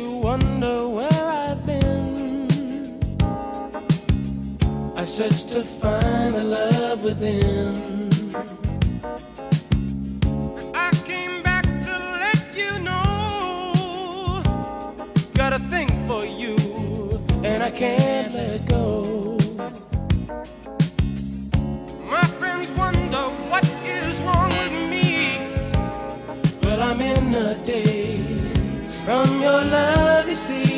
you wonder where I've been. I searched to find the love within. I came back to let you know, got a thing for you, and I can't let go. My friends wonder what is wrong with me. Well, I'm in a daze from your love, you see.